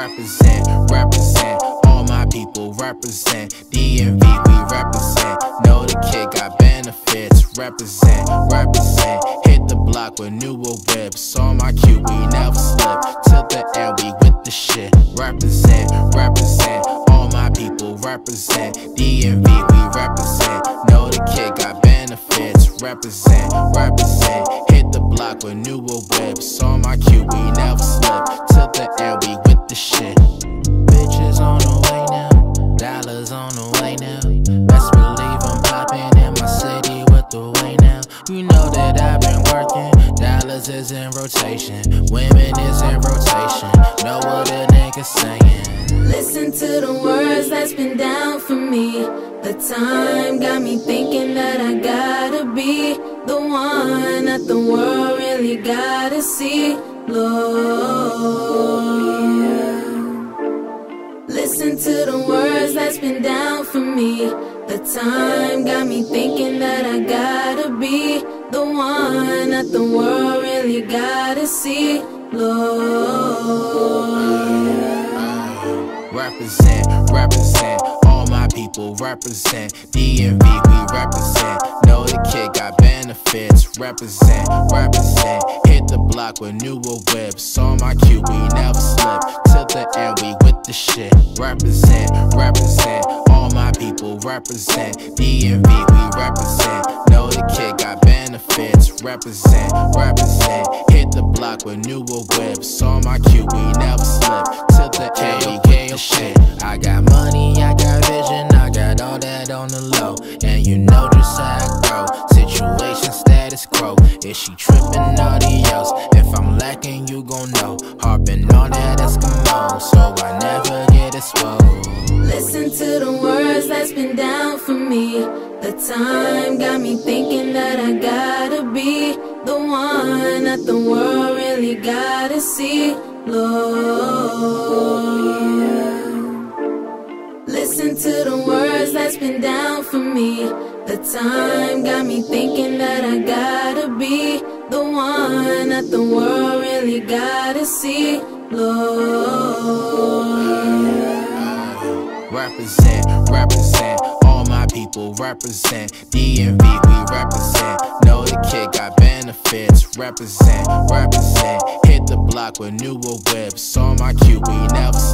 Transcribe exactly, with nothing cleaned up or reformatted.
represent, represent. All my people represent. D M V, we represent. Know the kid got benefits. Represent, represent. Hit the block with newer whips. On my cue, we never slip. Till the end, we with the shit. Represent, represent. All my people represent. D M V, we represent. Know the kid got benefits. Represent, represent. Hit the block with newer whips. On my cue, we never slip. Till the end, we with the shit. Bitches on the way now. Dollars on the way now. Best believe I'm popping in my city with the way now. You know that I've been working. Dollars is in rotation. Women is in rotation. Know what a nigga saying. Listen to the words that's been down for me. The time got me thinking that I gotta be the one that the world really gotta see. Lord, listen to the words that's been down for me. The time got me thinking that I gotta be the one that the world really gotta see. Lord, represent, represent. All my people represent. D M V, we represent. Know the kid got benefits. Represent, represent. Hit the block with newer whips. On my cue, we never slip. Till the end, we with the shit. Represent, represent. All my people represent. D M V, we represent. Know the kid got benefits. Represent, represent. Hit the block with newer whips. On my cue, we never slip. Till the end, we with the shit. I got money, I got vision, I got all that on the low. And you know just how I grow. Situation status quo. Is she trippin' adios? If I'm lacking, you gon' know. Harping on that Eskimo, so I never get exposed. listen to the words that's been down for me. The time got me thinking that I gotta be the one that the world really gotta see. Lord, listen to the words that's been down for me. The time got me thinking that I gotta be the one that the world really gotta see. Lord, represent, represent. All my people represent. D M V, we represent. Know the kid got benefits. Represent, represent. Hit the block with newer whips. On my cue, we never